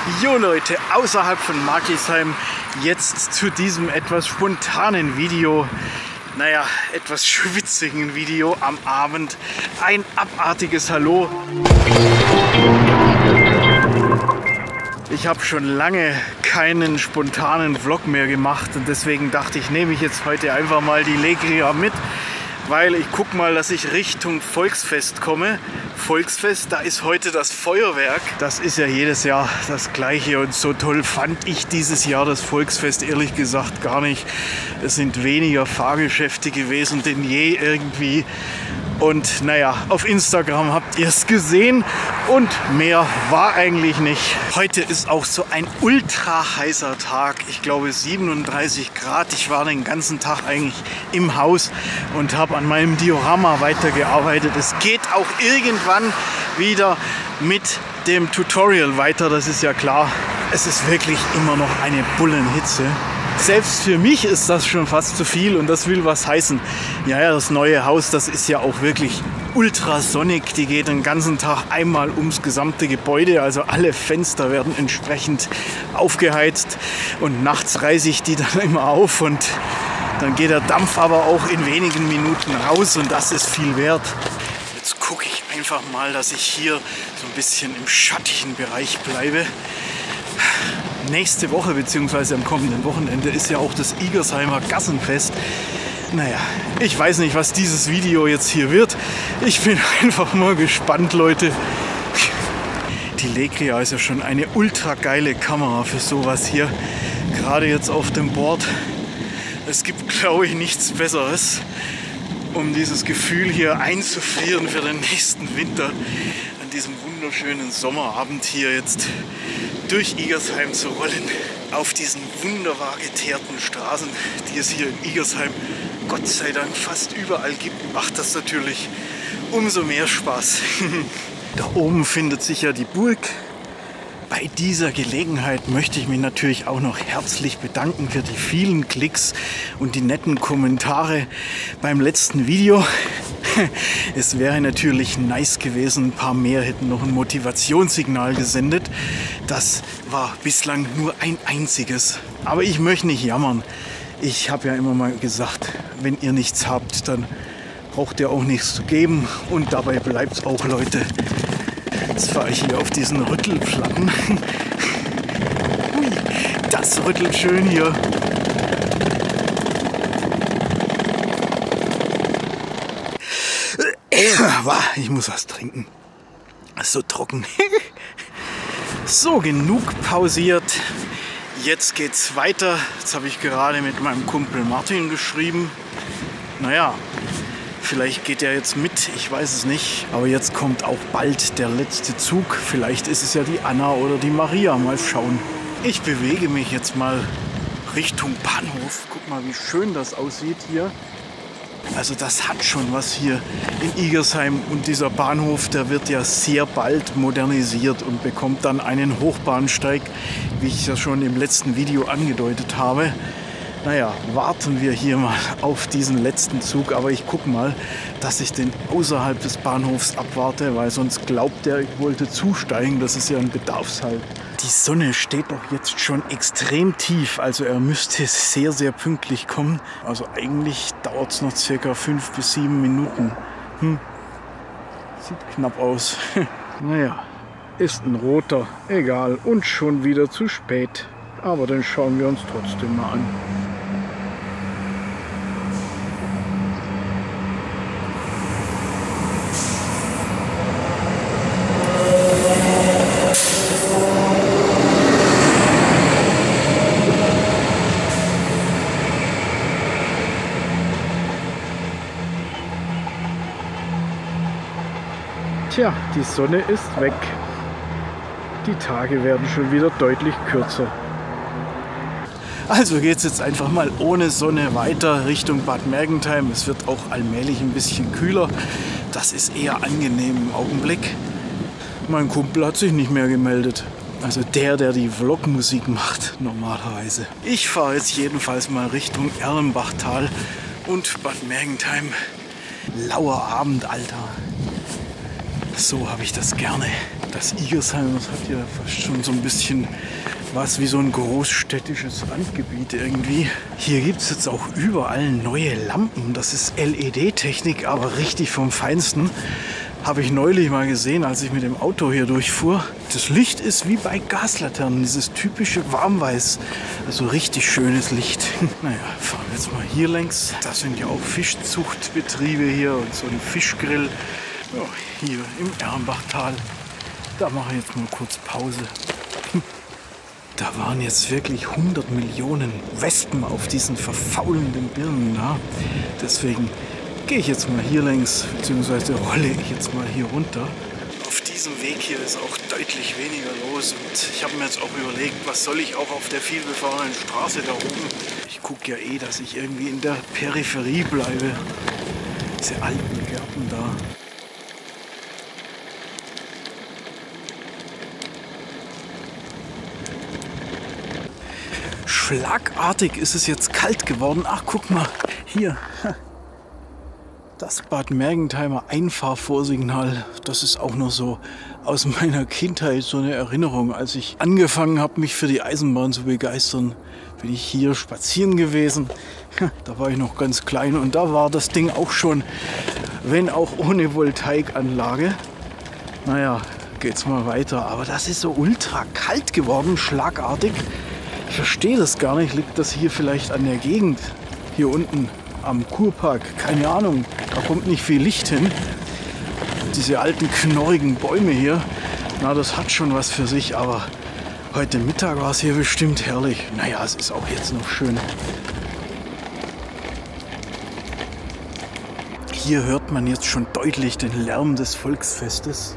Jo Leute, außerhalb von Marklisheim jetzt zu diesem etwas spontanen Video, naja, etwas schwitzigen Video am Abend. Ein abartiges Hallo. Ich habe schon lange keinen spontanen Vlog mehr gemacht und deswegen dachte ich, nehme ich jetzt heute einfach mal die Legria mit, weil ich gucke mal, dass ich Richtung Volksfest komme. Volksfest, da ist heute das Feuerwerk. Das ist ja jedes Jahr das Gleiche und so toll fand ich dieses Jahr das Volksfest ehrlich gesagt gar nicht. Es sind weniger Fahrgeschäfte gewesen denn je irgendwie. Und naja, auf Instagram habt ihr es gesehen und mehr war eigentlich nicht. Heute ist auch so ein ultra heißer Tag. Ich glaube 37 Grad. Ich war den ganzen Tag eigentlich im Haus und habe an meinem Diorama weitergearbeitet. Es geht auch irgendwann wieder mit dem Tutorial weiter, das ist ja klar. Es ist wirklich immer noch eine Bullenhitze. Selbst für mich ist das schon fast zu viel und das will was heißen. Ja, das neue Haus, das ist ja auch wirklich ultra sonnig. Die geht den ganzen Tag einmal ums gesamte Gebäude. Also alle Fenster werden entsprechend aufgeheizt und nachts reiße ich die dann immer auf und dann geht der Dampf aber auch in wenigen Minuten raus und das ist viel wert. Jetzt gucke ich einfach mal, dass ich hier so ein bisschen im schattigen Bereich bleibe. Nächste Woche bzw. am kommenden Wochenende ist ja auch das Igersheimer Gassenfest. Naja, ich weiß nicht, was dieses Video jetzt hier wird. Ich bin einfach mal gespannt, Leute. Die Legria ist ja schon eine ultra geile Kamera für sowas hier. Gerade jetzt auf dem Board. Es gibt, glaube ich, nichts Besseres, um dieses Gefühl hier einzufrieren für den nächsten Winter. An diesem wunderschönen Sommerabend hier jetzt durch Igersheim zu rollen, auf diesen wunderbar geteerten Straßen, die es hier in Igersheim Gott sei Dank fast überall gibt, macht das natürlich umso mehr Spaß. Da oben findet sich ja die Burg. Bei dieser Gelegenheit möchte ich mich natürlich auch noch herzlich bedanken für die vielen Klicks und die netten Kommentare beim letzten Video. Es wäre natürlich nice gewesen, ein paar mehr hätten noch ein Motivationssignal gesendet. Das war bislang nur ein einziges. Aber ich möchte nicht jammern. Ich habe ja immer mal gesagt, wenn ihr nichts habt, dann braucht ihr auch nichts zu geben. Und dabei bleibt es auch, Leute. Jetzt fahre ich hier auf diesen Rüttelplatten. Ui, das rüttelt schön hier. Ich muss was trinken. Das ist so trocken. So, genug pausiert. Jetzt geht's weiter. Jetzt habe ich gerade mit meinem Kumpel Martin geschrieben. Naja, vielleicht geht er jetzt mit, ich weiß es nicht. Aber jetzt kommt auch bald der letzte Zug. Vielleicht ist es ja die Anna oder die Maria. Mal schauen. Ich bewege mich jetzt mal Richtung Bahnhof. Guck mal, wie schön das aussieht hier. Also das hat schon was hier in Igersheim und dieser Bahnhof, der wird ja sehr bald modernisiert und bekommt dann einen Hochbahnsteig, wie ich ja schon im letzten Video angedeutet habe. Naja, warten wir hier mal auf diesen letzten Zug, aber ich gucke mal, dass ich den außerhalb des Bahnhofs abwarte, weil sonst glaubt er, ich wollte zusteigen, das ist ja ein Bedarfshalt. Die Sonne steht doch jetzt schon extrem tief, also er müsste sehr, sehr pünktlich kommen. Also eigentlich dauert es noch ca. 5 bis 7 Minuten. Sieht knapp aus. Naja, ist ein roter, egal, und schon wieder zu spät. Aber den schauen wir uns trotzdem mal an. Tja, die Sonne ist weg. Die Tage werden schon wieder deutlich kürzer. Also geht es jetzt einfach mal ohne Sonne weiter Richtung Bad Mergentheim. Es wird auch allmählich ein bisschen kühler. Das ist eher angenehm im Augenblick. Mein Kumpel hat sich nicht mehr gemeldet. Also der die Vlogmusik macht normalerweise. Ich fahre jetzt jedenfalls mal Richtung Erlenbachtal und Bad Mergentheim. Lauer Abend, Alter. So habe ich das gerne. Da Das Igersheim, das hat ja fast schon so ein bisschen was wie so ein großstädtisches Randgebiet irgendwie. Hier gibt es jetzt auch überall neue Lampen. Das ist LED-Technik, aber richtig vom Feinsten. Habe ich neulich mal gesehen, als ich mit dem Auto hier durchfuhr. Das Licht ist wie bei Gaslaternen, dieses typische Warmweiß. Also richtig schönes Licht. Naja, fahren wir jetzt mal hier längs. Das sind ja auch Fischzuchtbetriebe hier und so ein Fischgrill. Ja, hier im Erlenbachtal. Da mache ich jetzt mal kurz Pause. Da waren jetzt wirklich 100 Millionen Wespen auf diesen verfaulenden Birnen da. Deswegen gehe ich jetzt mal hier längs, beziehungsweise rolle ich jetzt mal hier runter. Auf diesem Weg hier ist auch deutlich weniger los. Und ich habe mir jetzt auch überlegt, was soll ich auch auf der vielbefahrenen Straße da oben. Ich gucke ja eh, dass ich irgendwie in der Peripherie bleibe. Diese alten Gärten da. Schlagartig ist es jetzt kalt geworden. Ach, guck mal, hier. Das Bad Mergentheimer Einfahrvorsignal, das ist auch noch so aus meiner Kindheit so eine Erinnerung. Als ich angefangen habe, mich für die Eisenbahn zu begeistern, bin ich hier spazieren gewesen. Da war ich noch ganz klein und da war das Ding auch schon, wenn auch ohne Voltaikanlage. Naja, geht's mal weiter. Aber das ist so ultra kalt geworden, schlagartig. Ich verstehe das gar nicht. Liegt das hier vielleicht an der Gegend? Hier unten am Kurpark? Keine Ahnung. Da kommt nicht viel Licht hin. Diese alten knorrigen Bäume hier, na, das hat schon was für sich. Aber heute Mittag war es hier bestimmt herrlich. Naja, es ist auch jetzt noch schön. Hier hört man jetzt schon deutlich den Lärm des Volksfestes.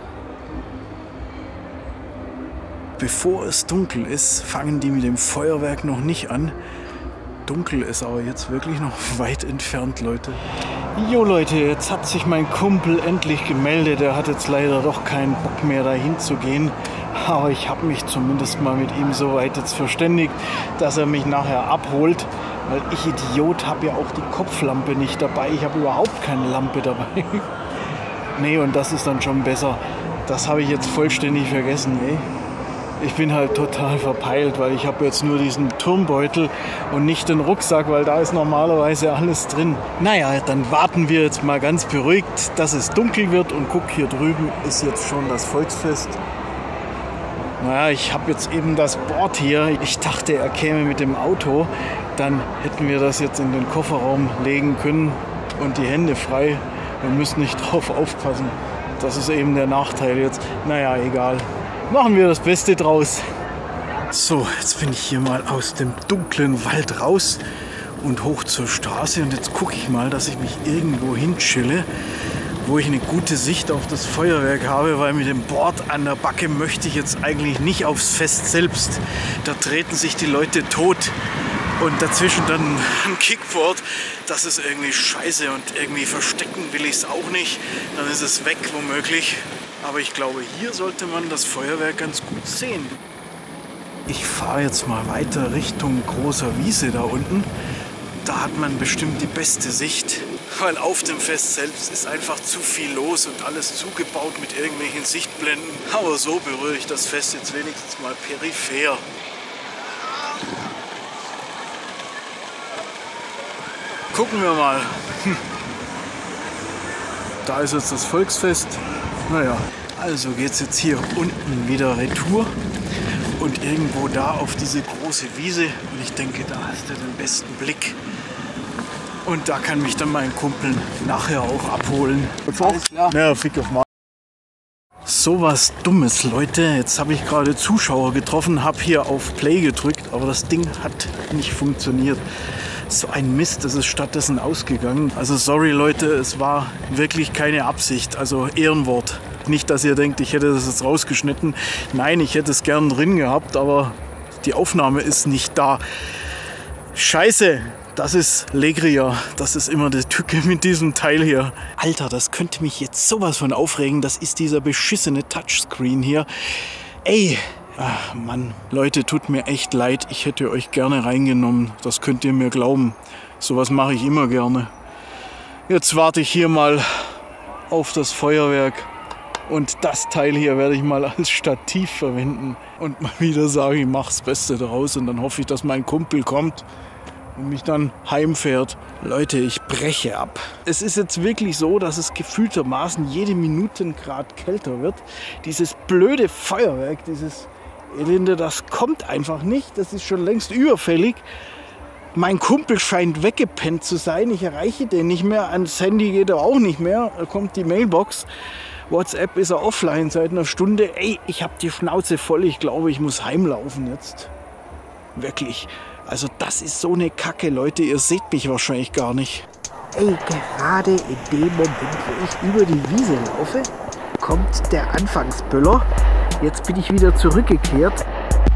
Bevor es dunkel ist, fangen die mit dem Feuerwerk noch nicht an. Dunkel ist aber jetzt wirklich noch weit entfernt, Leute. Jo Leute, jetzt hat sich mein Kumpel endlich gemeldet. Er hat jetzt leider doch keinen Bock mehr dahin zu gehen. Aber ich habe mich zumindest mal mit ihm so weit jetzt verständigt, dass er mich nachher abholt. Weil ich Idiot habe ja auch die Kopflampe nicht dabei. Ich habe überhaupt keine Lampe dabei. Nee, und das ist dann schon besser. Das habe ich jetzt vollständig vergessen, ey. Ich bin halt total verpeilt, weil ich habe jetzt nur diesen Turmbeutel und nicht den Rucksack, weil da ist normalerweise alles drin. Naja, dann warten wir jetzt mal ganz beruhigt, dass es dunkel wird und guck, hier drüben ist jetzt schon das Volksfest. Naja, ich habe jetzt eben das Board hier. Ich dachte, er käme mit dem Auto. Dann hätten wir das jetzt in den Kofferraum legen können und die Hände frei. Wir müssen nicht drauf aufpassen. Das ist eben der Nachteil jetzt. Naja, egal. Machen wir das Beste draus. So, jetzt bin ich hier mal aus dem dunklen Wald raus und hoch zur Straße. Und jetzt gucke ich mal, dass ich mich irgendwo hinchille, wo ich eine gute Sicht auf das Feuerwerk habe, weil mit dem Board an der Backe möchte ich jetzt eigentlich nicht aufs Fest selbst. Da treten sich die Leute tot. Und dazwischen dann ein Kickboard, das ist irgendwie scheiße und irgendwie verstecken will ich es auch nicht. Dann ist es weg womöglich. Aber ich glaube, hier sollte man das Feuerwerk ganz gut sehen. Ich fahre jetzt mal weiter Richtung großer Wiese da unten. Da hat man bestimmt die beste Sicht. Weil auf dem Fest selbst ist einfach zu viel los und alles zugebaut mit irgendwelchen Sichtblenden. Aber so berühre ich das Fest jetzt wenigstens mal peripher. Gucken wir mal. Da ist jetzt das Volksfest. Naja, also geht es jetzt hier unten wieder retour und irgendwo da auf diese große Wiese. Und ich denke, da hast du den besten Blick. Und da kann mich dann mein Kumpel nachher auch abholen. Alles klar. Ja, fick auf mal. So was Dummes, Leute. Jetzt habe ich gerade Zuschauer getroffen, habe hier auf Play gedrückt, aber das Ding hat nicht funktioniert. So ein Mist, das ist stattdessen ausgegangen. Also sorry Leute, es war wirklich keine Absicht, also Ehrenwort. Nicht, dass ihr denkt, ich hätte das jetzt rausgeschnitten. Nein, ich hätte es gern drin gehabt, aber die Aufnahme ist nicht da. Scheiße, das ist Legria. Das ist immer die Tücke mit diesem Teil hier. Alter, das könnte mich jetzt sowas von aufregen. Das ist dieser beschissene Touchscreen hier. Ey! Ach Mann, Leute, tut mir echt leid. Ich hätte euch gerne reingenommen. Das könnt ihr mir glauben. Sowas mache ich immer gerne. Jetzt warte ich hier mal auf das Feuerwerk. Und das Teil hier werde ich mal als Stativ verwenden und mal wieder sagen, ich mache das Beste daraus. Und dann hoffe ich, dass mein Kumpel kommt und mich dann heimfährt. Leute, ich breche ab. Es ist jetzt wirklich so, dass es gefühltermaßen jede Minutengrad kälter wird. Dieses blöde Feuerwerk, dieses Elende, das kommt einfach nicht. Das ist schon längst überfällig. Mein Kumpel scheint weggepennt zu sein. Ich erreiche den nicht mehr. Ans Handy geht er auch nicht mehr. Da kommt die Mailbox. WhatsApp ist er offline seit einer Stunde. Ey, ich habe die Schnauze voll. Ich glaube, ich muss heimlaufen jetzt. Wirklich. Also das ist so eine Kacke, Leute. Ihr seht mich wahrscheinlich gar nicht. Ey, gerade in dem Moment, wo ich über die Wiese laufe, kommt der Anfangsböller. Jetzt bin ich wieder zurückgekehrt.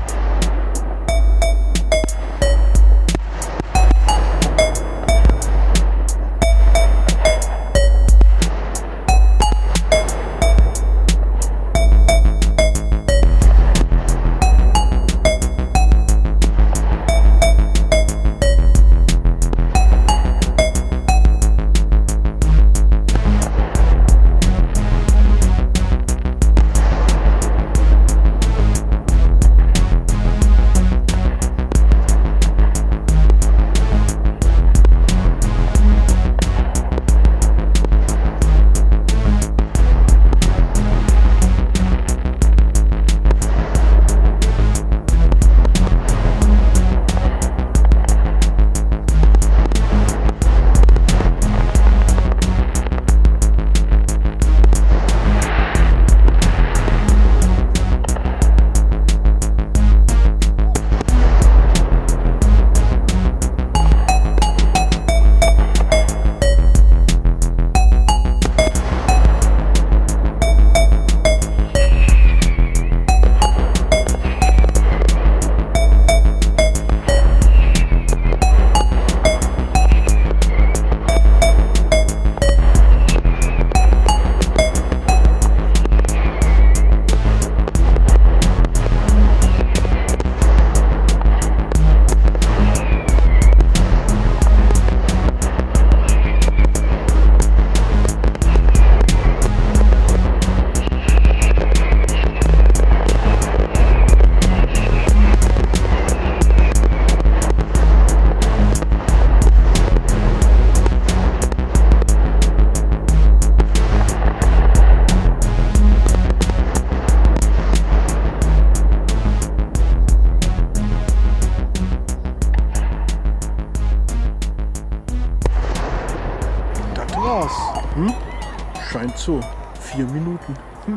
Scheint so. 4 Minuten.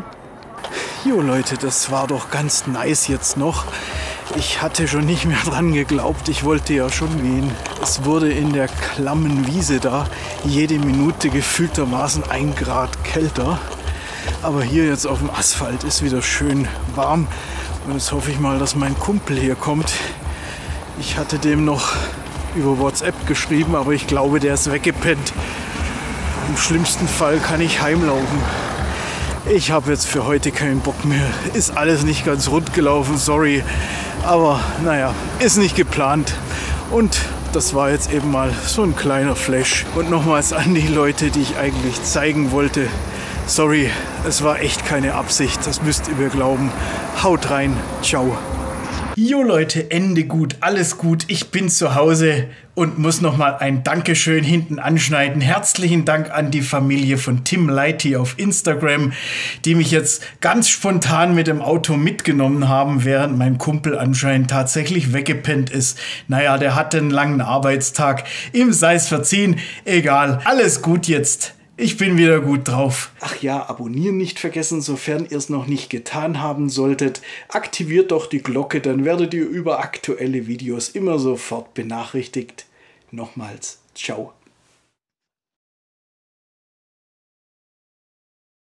Jo Leute, das war doch ganz nice jetzt noch. Ich hatte schon nicht mehr dran geglaubt, ich wollte ja schon gehen. Es wurde in der klammen Wiese da jede Minute gefühltermaßen 1 Grad kälter. Aber hier jetzt auf dem Asphalt ist wieder schön warm. Und jetzt hoffe ich mal, dass mein Kumpel hier kommt. Ich hatte dem noch über WhatsApp geschrieben, aber ich glaube, der ist weggepennt. Im schlimmsten Fall kann ich heimlaufen. Ich habe jetzt für heute keinen Bock mehr. Ist alles nicht ganz rund gelaufen, sorry. Aber naja, ist nicht geplant. Und das war jetzt eben mal so ein kleiner Flash. Und nochmals an die Leute, die ich eigentlich zeigen wollte. Sorry, es war echt keine Absicht. Das müsst ihr mir glauben. Haut rein. Ciao. Jo Leute, Ende gut, alles gut. Ich bin zu Hause und muss nochmal ein Dankeschön hinten anschneiden. Herzlichen Dank an die Familie von Tim Lighty auf Instagram, die mich jetzt ganz spontan mit dem Auto mitgenommen haben, während mein Kumpel anscheinend tatsächlich weggepennt ist. Naja, der hatte einen langen Arbeitstag. Ihm sei es verziehen. Egal, alles gut jetzt. Ich bin wieder gut drauf. Ach ja, abonnieren nicht vergessen, sofern ihr es noch nicht getan haben solltet. Aktiviert doch die Glocke, dann werdet ihr über aktuelle Videos immer sofort benachrichtigt. Nochmals, ciao.